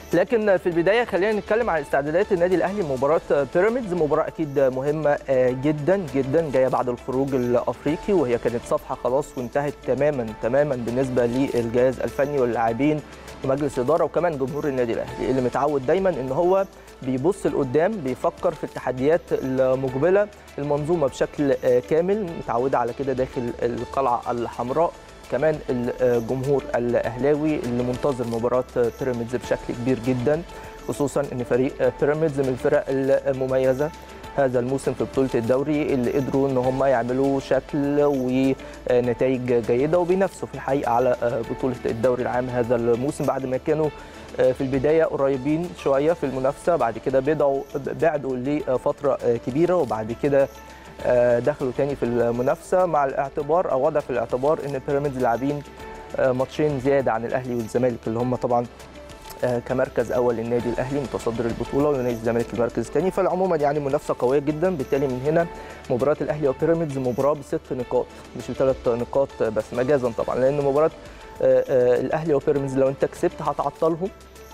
لكن في البدايه خلينا نتكلم عن استعدادات النادي الاهلي لمباراه بيراميدز. مباراه اكيد مهمه جدا جدا، جايه بعد الخروج الافريقي، وهي كانت صفحه خلاص وانتهت تماما بالنسبه للجهاز الفني واللاعبين ومجلس اداره وكمان جمهور النادي الاهلي اللي متعود دايما ان هو بيبص لقدام، بيفكر في التحديات المقبله. المنظومه بشكل كامل متعوده على كده داخل القلعه الحمراء. كمان الجمهور الاهلاوي اللي منتظر مباراه بيراميدز بشكل كبير جدا، خصوصا ان فريق بيراميدز من الفرق المميزه هذا الموسم في بطوله الدوري، اللي قدروا ان هم يعملوا شكل ونتائج جيده وبينافسوا في الحقيقه على بطوله الدوري العام هذا الموسم، بعد ما كانوا في البدايه قريبين شويه في المنافسه، بعد كده بعدوا لفتره كبيره، وبعد كده دخلوا تاني في المنافسه مع الاعتبار او وضع في الاعتبار ان بيراميدز لاعبين ماتشين زياده عن الاهلي والزمالك، اللي هم طبعا كمركز اول للنادي الاهلي متصدر البطوله ونادي الزمالك المركز الثاني. فالعموما يعني منافسه قويه جدا. بالتالي من هنا مباراه الاهلي وبيراميدز مباراه ب6 نقاط مش ب3 نقاط بس، مجازا طبعا، لان مباراه الاهلي وبيراميدز لو انت كسبت هتعطلهم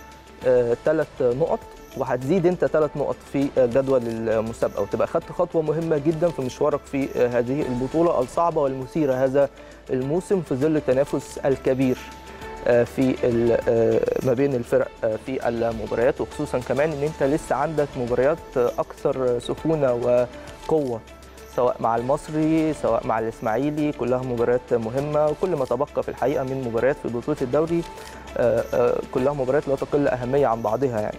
3 نقط وهتزيد انت 3 نقط في جدول المسابقه، وتبقى خدت خطوه مهمه جدا في مشوارك في هذه البطوله الصعبه والمثيره هذا الموسم في ظل التنافس الكبير في ما بين الفرق في المباريات، وخصوصا كمان ان انت لسه عندك مباريات اكثر سخونه وقوه، سواء مع المصري سواء مع الاسماعيلي، كلها مباريات مهمه، وكل ما تبقى في الحقيقه من مباريات في بطوله الدوري كلها مباريات لا تقل اهميه عن بعضها يعني.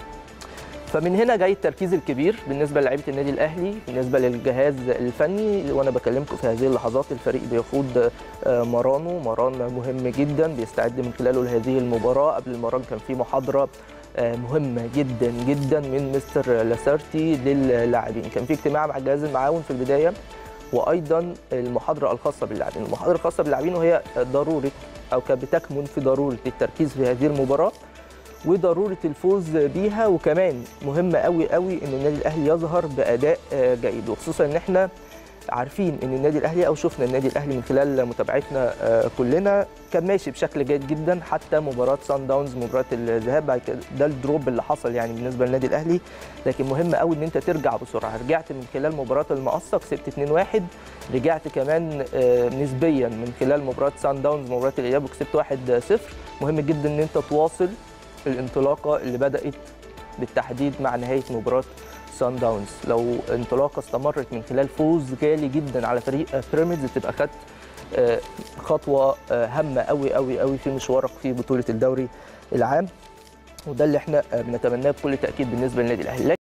فمن هنا جاي التركيز الكبير بالنسبه للاعيبه النادي الاهلي، بالنسبه للجهاز الفني. وانا بكلمكم في هذه اللحظات الفريق بيخوض مران مهم جدا بيستعد من خلاله لهذه المباراه. قبل المران كان في محاضره مهمه جدا جدا من مستر لاسارتي للاعبين، كان في اجتماع مع الجهاز المعاون في البدايه، وايضا المحاضره الخاصه باللاعبين. المحاضره الخاصه باللاعبين وهي ضروره او بتكمن في ضروره التركيز في هذه المباراه وضروره الفوز بيها، وكمان مهم قوي قوي ان النادي الاهلي يظهر باداء جيد، وخصوصا ان احنا عارفين ان النادي الاهلي او شفنا النادي الاهلي من خلال متابعتنا كلنا كان ماشي بشكل جيد جدا حتى مباراه سان داونز، مباراه الذهاب، بعد كده ده الدروب اللي حصل يعني بالنسبه للنادي الاهلي. لكن مهم قوي ان انت ترجع بسرعه. رجعت من خلال مباراه المقصه كسبت 2-1، رجعت كمان نسبيا من خلال مباراه سان داونز مباراه الاياب وكسبت 1-0. مهم جدا ان انت تواصل الانطلاقه اللي بدات بالتحديد مع نهايه مباراه سان داونز. لو انطلاقه استمرت من خلال فوز غالي جدا على فريق بيراميدز تبقى خدت خطوه هامه قوي قوي قوي في مشوارك في بطوله الدوري العام، وده اللي احنا بنتمناه بكل تاكيد بالنسبه للنادي الاهلي.